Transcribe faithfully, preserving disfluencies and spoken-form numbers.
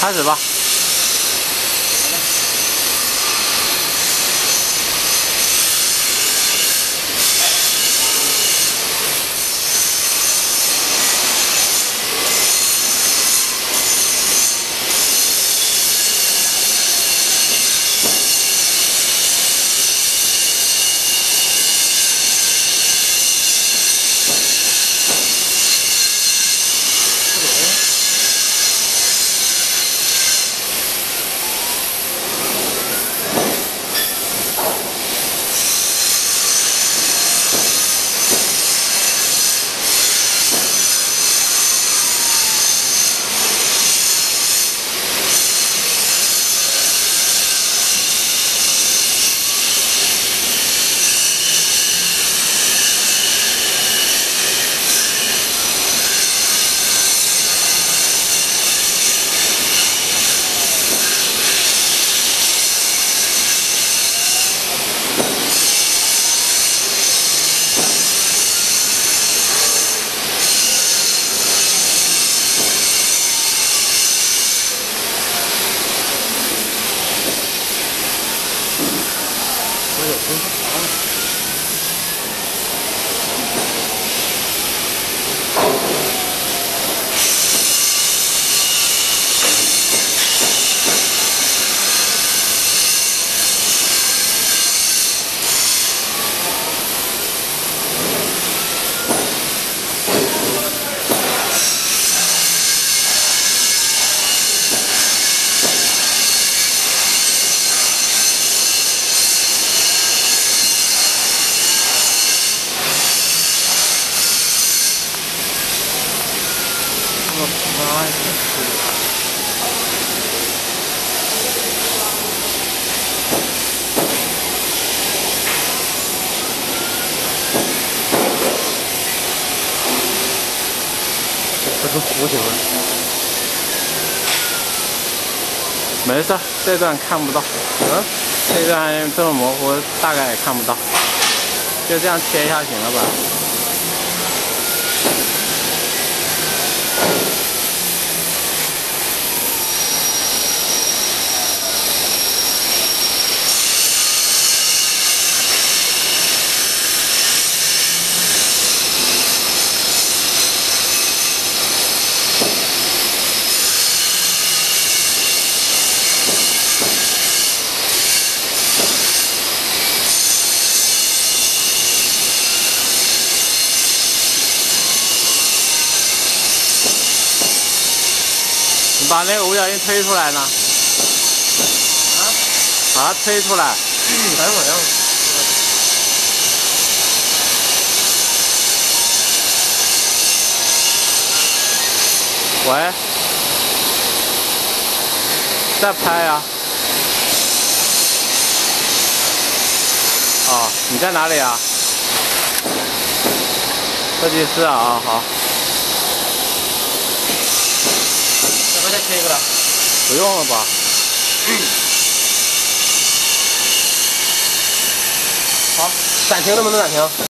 开始吧。 我有真长。我妈呀！这是弧形的。 没事，这段看不到。 嗯， 这段这么模糊，大概也看不到。就这样切一下行了吧？你把那个五角星推出来呢？ 啊？ 把它推出来。 等会儿让。 喂，再拍呀、啊。哦，你在哪里啊？设计师啊，啊好。 要不要再切一个了？ 不用了吧？ 好，暂停能不能暂停？